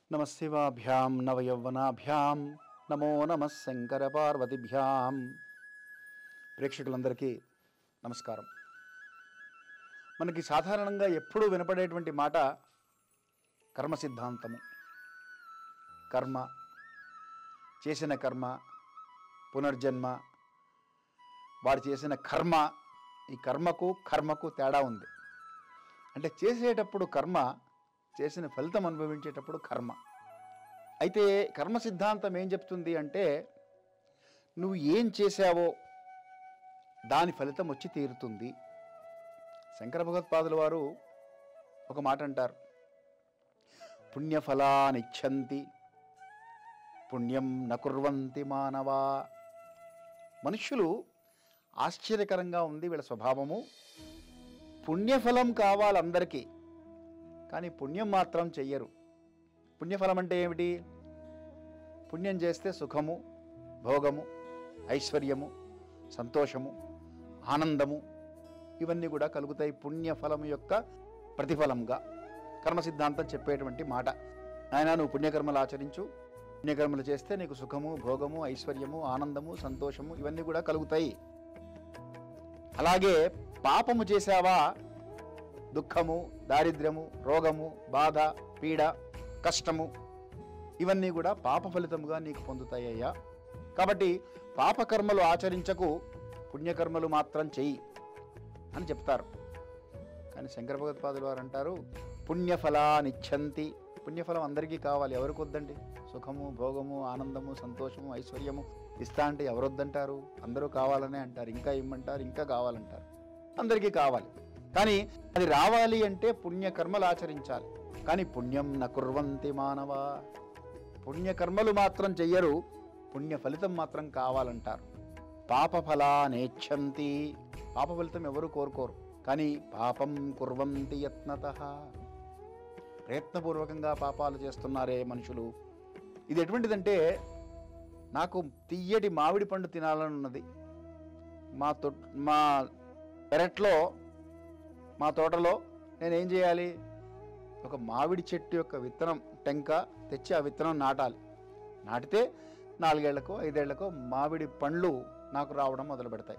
నమశివాభ్యాం నవయౌవనాభ్యాం నమో నమః శంకర పార్వతిభ్యాం. ప్రేక్షకులందరికీ నమస్కారం. మనకి సాధారణంగా ఎప్పుడూ వినపడేటువంటి మాట కర్మ సిద్ధాంతము. కర్మ, చేసిన కర్మ, పునర్జన్మ, వాడు చేసిన కర్మ. ఈ కర్మకు తేడా ఉంది. అంటే చేసేటప్పుడు కర్మ, చేసిన ఫలితం అనుభవించేటప్పుడు కర్మ. అయితే కర్మ సిద్ధాంతం ఏం చెప్తుంది అంటే, నువ్వు ఏం చేశావో దాని ఫలితం వచ్చి తీరుతుంది. శంకర భగవత్పాదుల వారు ఒక మాట అంటారు, పుణ్యఫలానిచ్చంతి పుణ్యం నకుర్వంతి మానవా. మనుష్యులు ఆశ్చర్యకరంగా ఉంది వీళ్ళ స్వభావము. పుణ్యఫలం కావాలందరికీ, కానీ పుణ్యం మాత్రం చెయ్యరు. పుణ్యఫలం అంటే ఏమిటి? పుణ్యం చేస్తే సుఖము, భోగము, ఐశ్వర్యము, సంతోషము, ఆనందము ఇవన్నీ కూడా కలుగుతాయి పుణ్యఫలం యొక్క ప్రతిఫలంగా. కర్మ సిద్ధాంతం చెప్పేటువంటి మాట, నాయనా నువ్వు పుణ్యకర్మలు ఆచరించు, పుణ్యకర్మలు చేస్తే నీకు సుఖము, భోగము, ఐశ్వర్యము, ఆనందము, సంతోషము ఇవన్నీ కూడా కలుగుతాయి. అలాగే పాపము చేశావా, దుఃఖము, దారిద్ర్యము, రోగము, బాధ, పీడ, కష్టము ఇవన్నీ కూడా పాప ఫలితముగా నీకు పొందుతాయ్యా. కాబట్టి పాపకర్మలు ఆచరించకు, పుణ్యకర్మలు మాత్రం చెయ్యి అని చెప్తారు. కానీ శంకర భగవత్పాదుల వారు అంటారు, పుణ్యఫలానిచ్చంతి. పుణ్యఫలం అందరికీ కావాలి, ఎవరికి వద్దండి? సుఖము, భోగము, ఆనందము, సంతోషము, ఐశ్వర్యము ఇస్తా అంటే ఎవరొద్దంటారు? అందరూ కావాలనే అంటారు. ఇంకా ఇమ్మంటారు, ఇంకా కావాలంటారు. అందరికీ కావాలి. కానీ అది రావాలి అంటే పుణ్యకర్మలు ఆచరించాలి. కానీ పుణ్యం నకుర్వంతి మానవా. పుణ్యకర్మలు మాత్రం చెయ్యరు, పుణ్య ఫలితం మాత్రం కావాలంటారు. పాపఫలానేచ్చంతి. పాప ఫలితం ఎవరు కోరుకోరు, కానీ పాపం కుర్వంతి యత్నతః. ప్రయత్నపూర్వకంగా పాపాలు చేస్తున్నారే మనుషులు. ఇది ఎటువంటిదంటే, నాకు తియ్యటి మామిడి పండు తినాలని ఉన్నది. మా పెరట్లో, మా తోటలో నేనేం చేయాలి? ఒక మామిడి చెట్టు యొక్క విత్తనం టెంక తెచ్చి ఆ విత్తనం నాటాలి. నాటితే 4 ఏళ్లకో 5 ఏళ్లకో మామిడి పండ్లు నాకు రావడం మొదలు పెడతాయి.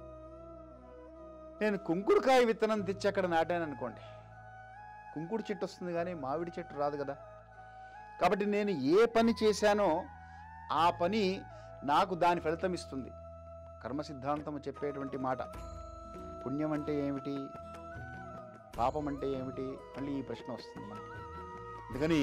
నేను కుంకుడుకాయ విత్తనం తెచ్చి అక్కడ నాటాను అనుకోండి, కుంకుడు చెట్టు వస్తుంది కానీ మామిడి చెట్టు రాదు కదా. కాబట్టి నేను ఏ పని చేశానో ఆ పని నాకు దాని ఫలితం ఇస్తుంది. కర్మ సిద్ధాంతం చెప్పేటువంటి మాట. పుణ్యం అంటే ఏమిటి, పాపం అంటే ఏమిటి, మళ్ళీ ఈ ప్రశ్న వస్తుంది మనకి. అందుకని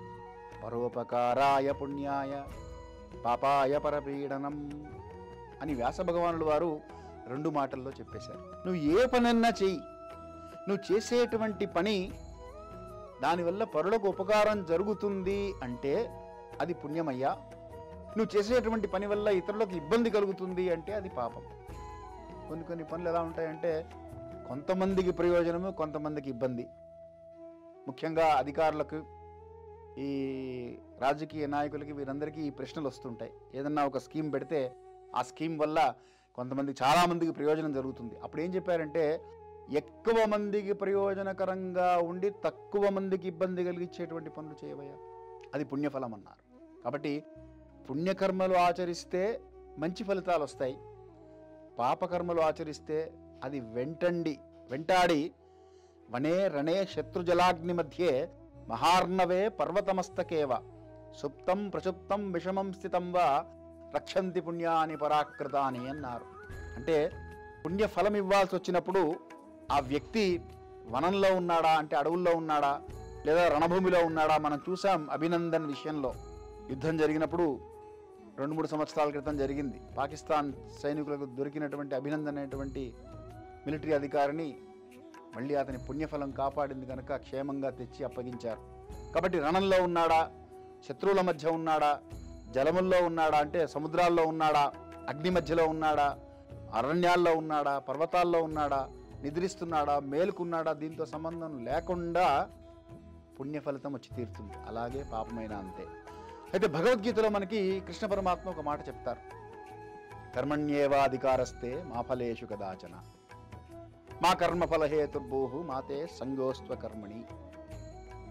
పరోపకారాయ పుణ్యాయ పాపాయ పరపీడనం అని వ్యాస భగవానుడు వారు 2 మాటల్లో చెప్పేశారు. నువ్వు ఏ పనన్నా చెయ్యి, నువ్వు చేసేటువంటి పని దానివల్ల పరులకు ఉపకారం జరుగుతుంది అంటే అది పుణ్యమయ్యా. నువ్వు చేసేటువంటి పని వల్ల ఇతరులకు ఇబ్బంది కలుగుతుంది అంటే అది పాపం. కొన్ని పనులు ఎలా ఉంటాయంటే, కొంతమందికి ప్రయోజనము, కొంతమందికి ఇబ్బంది. ముఖ్యంగా అధికారులకు, ఈ రాజకీయ నాయకులకి, వీరందరికీ ఈ ప్రశ్నలు వస్తుంటాయి. ఏదన్నా ఒక స్కీమ్ పెడితే ఆ స్కీమ్ వల్ల కొంతమంది, చాలామందికి ప్రయోజనం జరుగుతుంది. అప్పుడు ఏం చెప్పారంటే, ఎక్కువ మందికి ప్రయోజనకరంగా ఉండి తక్కువ మందికి ఇబ్బంది కలిగించేటువంటి పనులు చేయవయ్యా, అది పుణ్యఫలం అన్నారు. కాబట్టి పుణ్యకర్మలు ఆచరిస్తే మంచి ఫలితాలు వస్తాయి. పాపకర్మలు ఆచరిస్తే అది వెంటాడి వనే రణే శత్రుజలాగ్ని మధ్యే మహార్ణవే పర్వతమస్తకేవ సుప్తం ప్రచుప్తం విషమం స్థితం వా రక్షంతి పుణ్యాని పరాకృతాని అన్నారు. అంటే పుణ్యఫలం ఇవ్వాల్సి వచ్చినప్పుడు ఆ వ్యక్తి వనంలో ఉన్నాడా అంటే అడవుల్లో ఉన్నాడా, లేదా రణభూమిలో ఉన్నాడా? మనం చూసాం అభినందన్ విషయంలో. యుద్ధం జరిగినప్పుడు 2-3 సంవత్సరాల క్రితం జరిగింది. పాకిస్తాన్ సైనికులకు దొరికినటువంటి అభినందన్ అనేటువంటి మిలిటరీ అధికారిని మళ్ళీ అతని పుణ్యఫలం కాపాడింది కనుక క్షేమంగా తెచ్చి అప్పగించారు. కాబట్టి రణంలో ఉన్నాడా, శత్రువుల మధ్య ఉన్నాడా, జలముల్లో ఉన్నాడా అంటే సముద్రాల్లో ఉన్నాడా, అగ్ని మధ్యలో ఉన్నాడా, అరణ్యాల్లో ఉన్నాడా, పర్వతాల్లో ఉన్నాడా, నిద్రిస్తున్నాడా, మేలుకున్నాడా, దీంతో సంబంధం లేకుండా పుణ్యఫలితం వచ్చి తీరుతుంది. అలాగే పాపమైన అంతే. అయితే భగవద్గీతలో మనకి కృష్ణ పరమాత్మ ఒక మాట చెప్తారు, కర్మణ్యేవాధికారస్తే మా ఫలేషు కదాచన మా కర్మఫలహేతుర్భూః మాతే సంగోస్త్వ కర్మణి.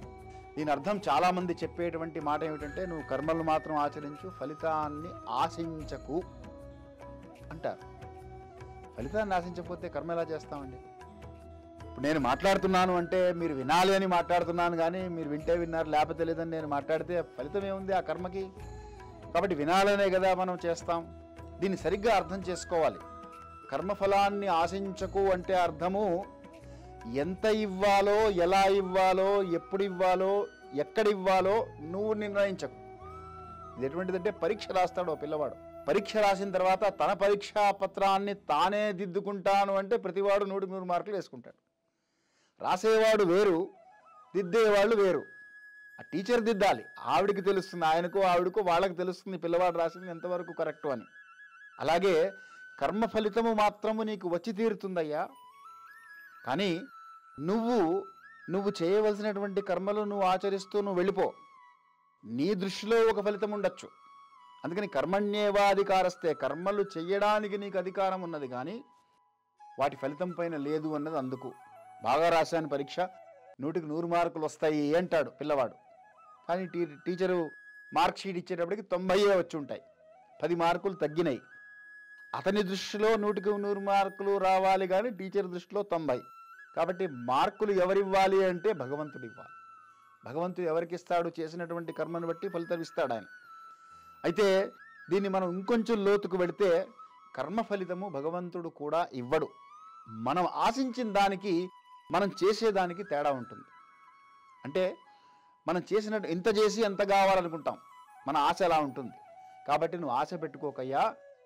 దీని అర్థం చాలామంది చెప్పేటువంటి మాట ఏమిటంటే, నువ్వు కర్మలు మాత్రం ఆచరించు, ఫలితాన్ని ఆశించకు అంటారు. ఫలితాన్ని ఆశించకపోతే కర్మ ఎలా చేస్తామండి? ఇప్పుడు నేను మాట్లాడుతున్నాను అంటే మీరు వినాలి అని మాట్లాడుతున్నాను, కానీ మీరు వింటే విన్నారు లేకపోతే లేదని నేను మాట్లాడితే ఫలితం ఏముంది ఆ కర్మకి? కాబట్టి వినాలనే కదా మనం చేస్తాం. దీన్ని సరిగ్గా అర్థం చేసుకోవాలి. కర్మఫలాన్ని ఆశించకు అంటే అర్థము ఎంత ఇవ్వాలో, ఎలా ఇవ్వాలో, ఎప్పుడు ఇవ్వాలో, ఎక్కడ ఇవ్వాలో నువ్వు నిర్ణయించకు. ఇది ఎటువంటిదంటే, పరీక్ష రాస్తాడు పిల్లవాడు. పరీక్ష రాసిన తర్వాత తన పరీక్షా పత్రాన్ని తానే దిద్దుకుంటాను అంటే ప్రతివాడు 100 మార్కులు వేసుకుంటాడు. రాసేవాడు వేరు, దిద్దేవాళ్ళు వేరు. ఆ టీచర్ దిద్దాలి, ఆవిడికి తెలుస్తుంది, ఆయనకో ఆవిడకో వాళ్ళకి తెలుస్తుంది పిల్లవాడు రాసింది ఎంతవరకు కరెక్టు అని. అలాగే కర్మ ఫలితము మాత్రము నీకు వచ్చి తీరుతుందయ్యా. కానీ నువ్వు చేయవలసినటువంటి కర్మలు నువ్వు ఆచరిస్తూ నువ్వు వెళ్ళిపో. నీ దృష్టిలో ఒక ఫలితం ఉండొచ్చు. అందుకని కర్మణ్యేవాధికారస్తే, కర్మలు చెయ్యడానికి నీకు అధికారం ఉన్నది కానీ వాటి ఫలితం పైన లేదు అన్నది. అందుకు బాగా రాశాను పరీక్ష, 100కి 100 మార్కులు వస్తాయి అంటాడు పిల్లవాడు. కానీ టీచరు మార్క్ షీట్ ఇచ్చేటప్పటికి 90 వచ్చి ఉంటాయి, 10 మార్కులు తగ్గినాయి. అతని దృష్టిలో 100కి 100 మార్కులు రావాలి కానీ టీచర్ దృష్టిలో 90. కాబట్టి మార్కులు ఎవరివ్వాలి అంటే భగవంతుడు ఇవ్వాలి. భగవంతుడు ఎవరికి ఇస్తాడు? చేసినటువంటి కర్మను బట్టి ఫలితం ఇస్తాడు ఆయన. అయితే దీన్ని మనం ఇంకొంచెం లోతుకు వెళితే, కర్మ ఫలితము భగవంతుడు కూడా ఇవ్వడు. మనం ఆశించిన దానికి మనం చేసేదానికి తేడా ఉంటుంది. అంటే మనం చేసినట్టు ఇంత చేసి ఎంత కావాలనుకుంటాం, మన ఆశ ఎలా ఉంటుంది. కాబట్టి నువ్వు ఆశ పెట్టుకోకయ్యా.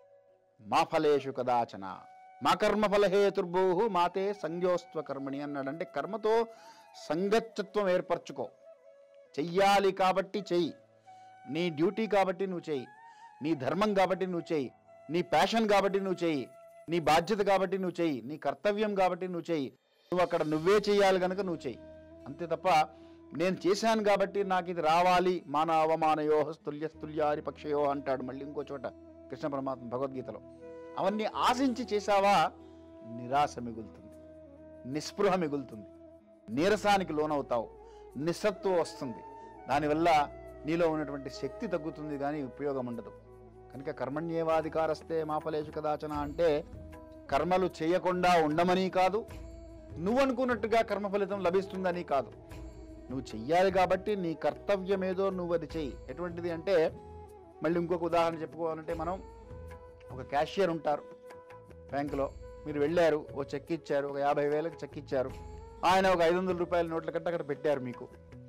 మా ఫలేషు కదాచన మా కర్మఫలహేతుర్భూ మాతే సంజ్ఞోస్త్వ కర్మణి అన్నాడు. అంటే కర్మతో సంగచ్చత్వం ఏర్పరచుకో. చెయ్యాలి కాబట్టి చెయ్యి, నీ డ్యూటీ కాబట్టి నువ్వు చెయ్యి, నీ ధర్మం కాబట్టి నువ్వు చెయ్యి, నీ ప్యాషన్ కాబట్టి నువ్వు చెయ్యి, నీ బాధ్యత కాబట్టి నువ్వు చెయ్యి, నీ కర్తవ్యం కాబట్టి నువ్వు చెయ్యి. నువ్వు అక్కడ నువ్వే చెయ్యాలి కనుక నువ్వు చెయ్యి. అంతే తప్ప నేను చేశాను కాబట్టి నాకు ఇది రావాలి, మాన అవమానయో స్తుల్యస్తుల్యారి పక్షయో అంటాడు మళ్ళీ ఇంకో చోట కృష్ణ పరమాత్మ భగవద్గీతలో. అవన్నీ ఆశించి చేశావా, నిరాశ మిగులుతుంది, నిస్పృహ మిగులుతుంది, నీరసానికి లోనవుతావు, నిస్సత్వం వస్తుంది. దానివల్ల నీలో ఉన్నటువంటి శక్తి తగ్గుతుంది కానీ ఉపయోగం ఉండదు. కనుక కర్మణ్యేవాధికారస్తే మా ఫలేషు కదాచన అంటే కర్మలు చేయకుండా ఉండమని కాదు, నువ్వు అనుకున్నట్టుగా కర్మ ఫలితం లభిస్తుందని కాదు. నువ్వు చెయ్యాలి కాబట్టి నీ కర్తవ్యం ఏదో నువ్వు అది చెయ్యి. ఎటువంటిది అంటే, మళ్ళీ ఇంకొక ఉదాహరణ చెప్పుకోవాలంటే, మనం ఒక క్యాషియర్ ఉంటారు బ్యాంకులో, మీరు వెళ్ళారు, ఓ చెక్ ఇచ్చారు, ఒక 50,000కి చెక్ ఇచ్చారు. ఆయన ఒక 500 రూపాయల నోట్ల కంటే అక్కడ పెట్టారు. మీకు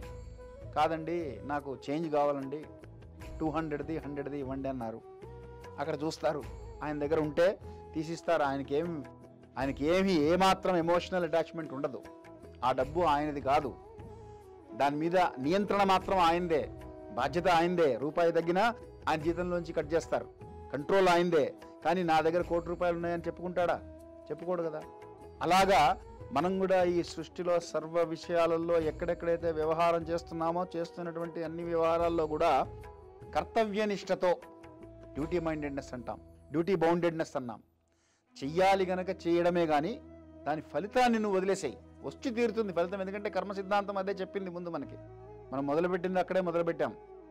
కాదండి, నాకు చేంజ్ కావాలండి, 200ది 100ది ఇవ్వండి అన్నారు. అక్కడ చూస్తారు, ఆయన దగ్గర ఉంటే తీసిస్తారు. ఆయనకేమి ఏమాత్రం ఎమోషనల్ అటాచ్మెంట్ ఉండదు. ఆ డబ్బు ఆయనది కాదు, దాని మీద నియంత్రణ మాత్రం ఆయనదే, బాధ్యత ఆయనదే. రూపాయి తగ్గినా ఆయన జీతంలోంచి కట్ చేస్తారు, కంట్రోల్ ఆయనదే. కానీ నా దగ్గర 1 కోటి రూపాయలు ఉన్నాయని చెప్పుకుంటాడా? చెప్పుకోడు కదా. అలాగా మనం కూడా ఈ సృష్టిలో సర్వ విషయాలలో ఎక్కడెక్కడైతే వ్యవహారం చేస్తున్నామో, చేస్తున్నటువంటి అన్ని వ్యవహారాల్లో కూడా కర్తవ్యనిష్టతో, డ్యూటీ మైండెడ్నెస్ అంటాం, డ్యూటీ బౌండెడ్నెస్ అన్నాం. చెయ్యాలి గనక చేయడమే కానీ దాని ఫలితాన్ని నువ్వు వదిలేసేయి. వచ్చి తీరుతుంది ఫలితం. ఎందుకంటే కర్మ సిద్ధాంతం అదే చెప్పింది ముందు మనకి. మనం మొదలుపెట్టింది అక్కడే మొదలుపెట్టాం.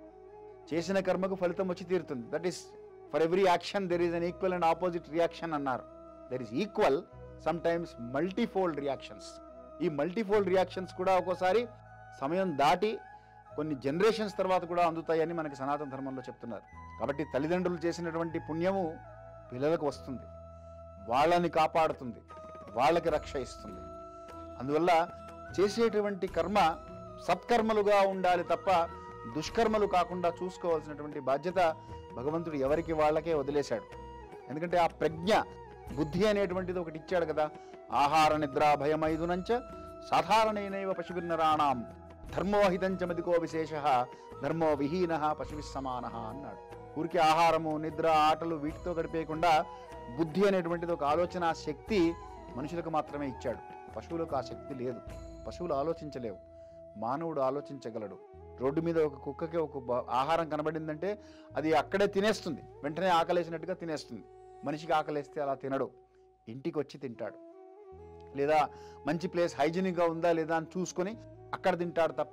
చేసిన కర్మకు ఫలితం వచ్చి తీరుతుంది. That is for every action there is an equal and opposite reaction అన్నారు. There is equal, some times multifold reactions. ఈ మల్టీఫోల్డ్ రియాక్షన్స్ కూడా ఒక్కోసారి సమయం దాటి కొన్ని జనరేషన్స్ తర్వాత కూడా అందుతాయని మనకి సనాతన ధర్మంలో చెప్తున్నారు. కాబట్టి తల్లిదండ్రులు చేసినటువంటి పుణ్యము పిల్లలకు వస్తుంది, వాళ్ళని కాపాడుతుంది, వాళ్ళకి రక్ష ఇస్తుంది. అందువల్ల చేసేటువంటి కర్మ సత్కర్మలుగా ఉండాలి తప్ప దుష్కర్మలు కాకుండా చూసుకోవాల్సినటువంటి బాధ్యత భగవంతుడు ఎవరికి వాళ్ళకే వదిలేశాడు. ఎందుకంటే ఆ ప్రజ్ఞ, బుద్ధి అనేటువంటిది ఒకటి ఇచ్చాడు కదా. ఆహార నిద్ర భయమైదునంచ సాధారణైనైవ పశుభిన్నరాణం ధర్మోహితంచ మదికో విశేష ధర్మో విహీన పశువి సమాన అన్నాడు. ఊరికి ఆహారము, నిద్ర, ఆటలు వీటితో గడిపేయకుండా బుద్ధి అనేటువంటిది ఒక ఆలోచన శక్తి మనుషులకు మాత్రమే ఇచ్చాడు. పశువులకు ఆ శక్తి లేదు. పశువులు ఆలోచించలేవు, మానవుడు ఆలోచించగలడు. రోడ్డు మీద ఒక కుక్కకి ఒక ఆహారం కనబడిందంటే అది అక్కడే తినేస్తుంది, వెంటనే ఆకలేసినట్టుగా తినేస్తుంది. మనిషికి ఆకలేస్తే అలా తినడు, ఇంటికి వచ్చి తింటాడు. లేదా మంచి ప్లేస్ హైజీనిక్గా ఉందా లేదా అని చూసుకొని అక్కడ తింటాడు తప్ప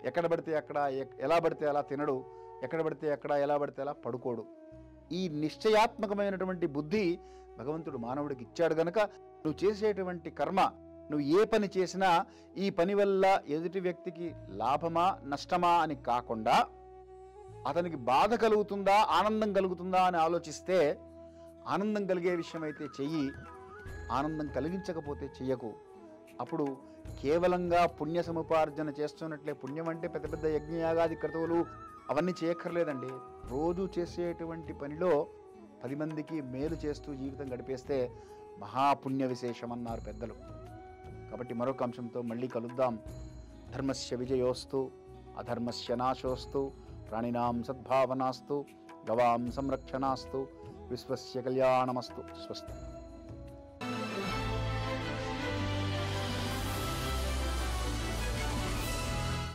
ఎక్కడ పడితే అక్కడ ఎలా పడితే అలా తినడు, ఎక్కడ పడితే అక్కడ ఎలా పడితే అలా పడుకోడు. ఈ నిశ్చయాత్మకమైనటువంటి బుద్ధి భగవంతుడు మానవుడికి ఇచ్చాడు గనక నువ్వు చేసేటువంటి కర్మ, నువ్వు ఏ పని చేసినా ఈ పని వల్ల ఎదుటి వ్యక్తికి లాభమా నష్టమా అని కాకుండా అతనికి బాధ కలుగుతుందా ఆనందం కలుగుతుందా అని ఆలోచిస్తే, ఆనందం కలిగే విషయం అయితే చెయ్యి, ఆనందం కలిగించకపోతే చెయ్యకు. అప్పుడు కేవలంగా పుణ్య సముపార్జన చేస్తున్నట్లే. పుణ్యం అంటే పెద్ద పెద్ద యజ్ఞయాగాది క్రతువులు అవన్నీ చేయక్కర్లేదండి. రోజు చేసేటువంటి పనిలో 10 మందికి మేలు చేస్తూ జీవితం గడిపేస్తే మహాపుణ్య విశేషం అన్నారు పెద్దలు. కాబట్టి మరొక అంశంతో మళ్ళీ కలుద్దాం. ధర్మస్య విజయోస్తు, అధర్మస్య నాశోస్తు, ప్రాణినాం సద్భావనాస్తు, గవాం సంరక్షణాస్తు, విశ్వస్య కళ్యాణమస్తు. స్వస్తి.